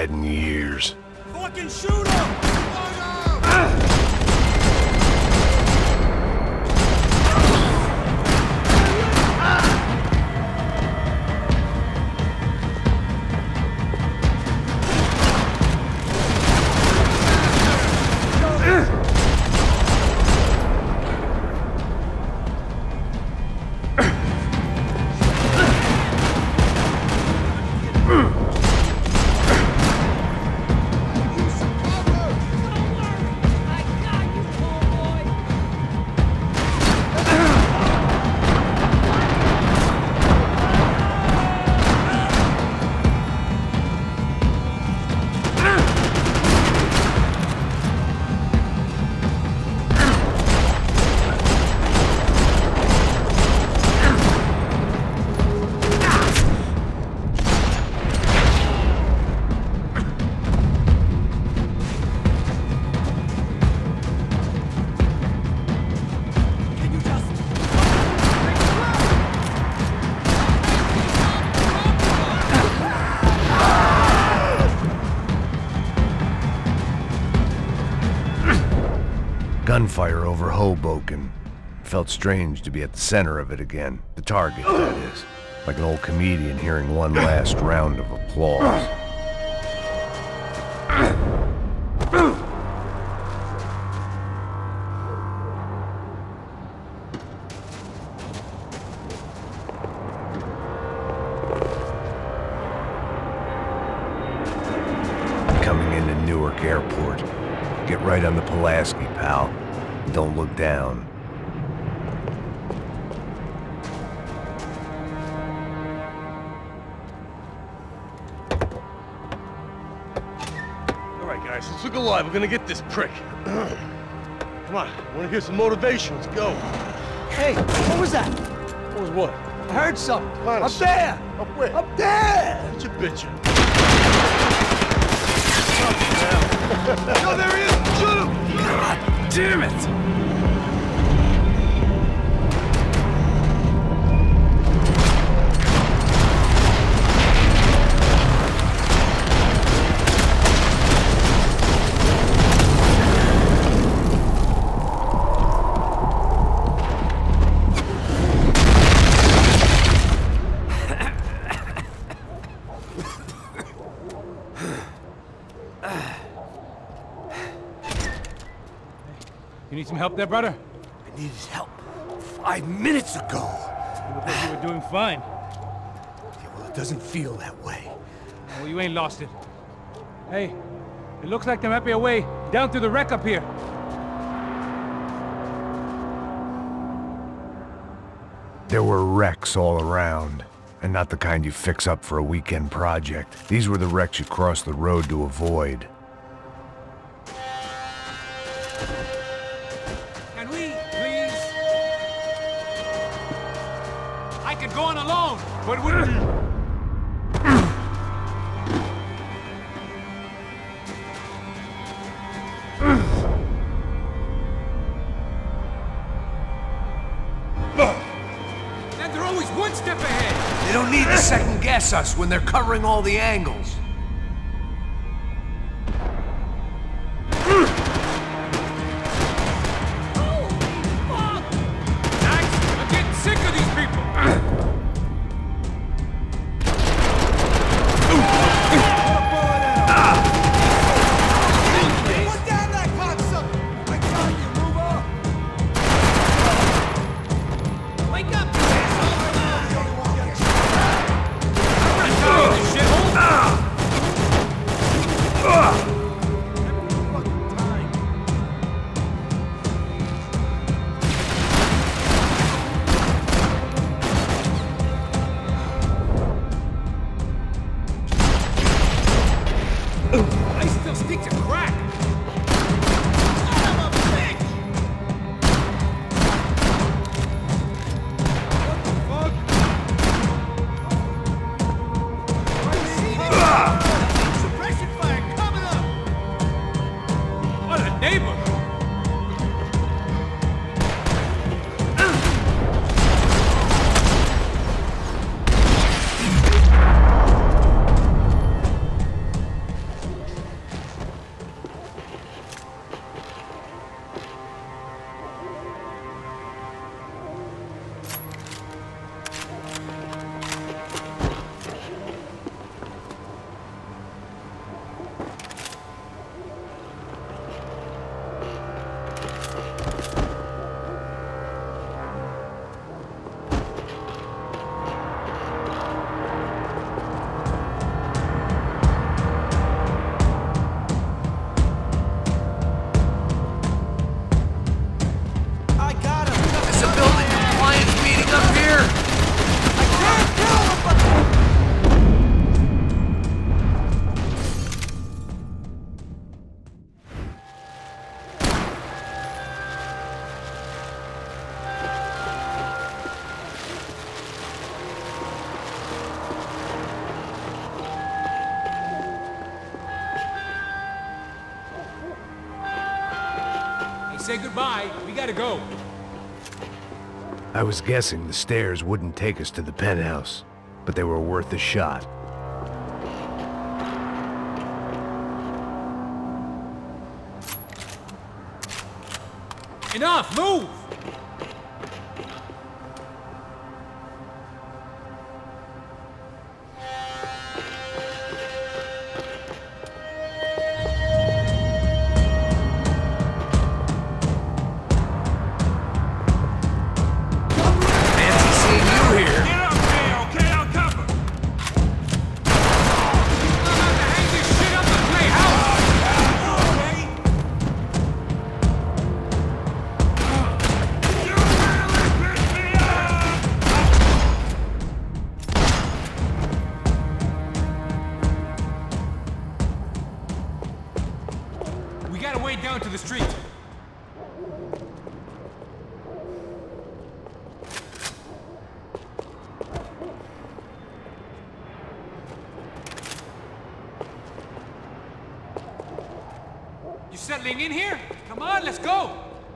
dead in years. Fucking shoot him! Gunfire over Hoboken. Felt strange to be at the center of it again. The target, that is. Like an old comedian hearing one last round of applause. Coming into Newark Airport. Get right on the Pulaski, pal. Don't look down. All right, guys, let's look alive. We're gonna get this prick. Come on, I wanna hear some motivation. Let's go. Hey, what was that? What was what? I heard something. Come on, Up there! Up where? Up there! What you bitching? No, there he is! Shoot him! God damn it! You need some help there, brother? I needed help 5 minutes ago. You look like you were doing fine. Yeah, well, it doesn't feel that way. Well, you ain't lost it. Hey, it looks like there might be a way down through the wreck up here. There were wrecks all around, and not the kind you fix up for a weekend project. These were the wrecks you cross the road to avoid. Can we, please? I could go on alone, but wouldn't... And they're always one step ahead! They don't need to second guess us when they're covering all the angles. Shit. say goodbye. We gotta go. I was guessing the stairs wouldn't take us to the penthouse, but they were worth a shot. Enough! Move! We gotta wade down to the street. You settling in here? Come on, let's go!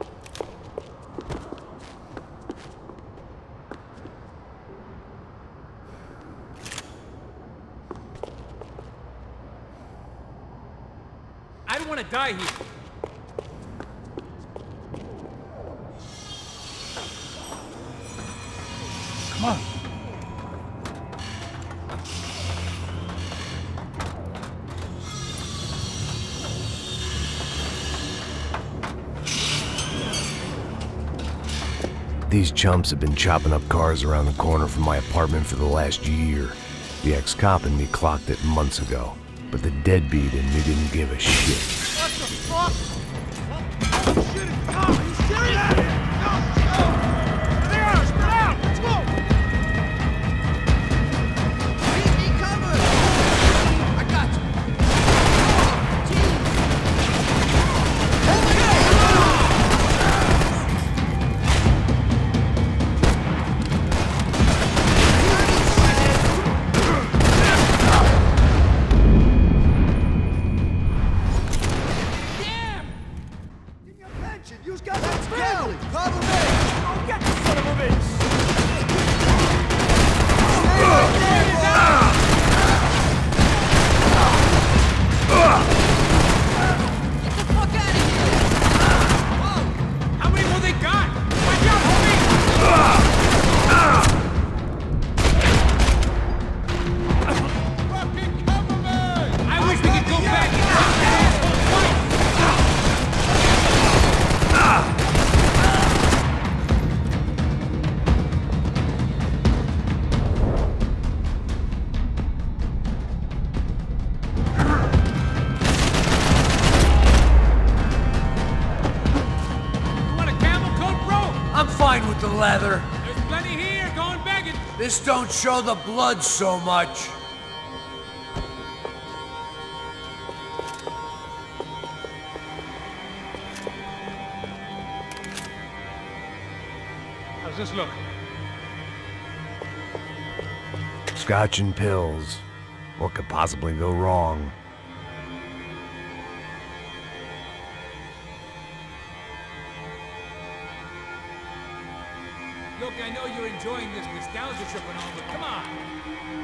I don't want to die here. Come on. These chumps have been chopping up cars around the corner from my apartment for the last year. The ex-cop in me clocked it months ago, but the deadbeat in me didn't give a shit. What the fuck? Oh, shit, it's Tom! Are you serious? No, go! There they are! Spread out! Let's go! Keep me covered! I got you! Team! Hold it! You've got that family! Cover me! Go get the son of a bitch! Stay right there, boy! Get the fuck out of here! Whoa! How many more they got? Watch out, homie! Fucking cover me! I wish we could go back and punch that asshole twice! You want a camel coat, bro? I'm fine with the leather. There's plenty here. Go and beg it. This don't show the blood so much. How's this look? Scotch and pills. What could possibly go wrong? Look, I know you're enjoying this nostalgia trip and all, but come on.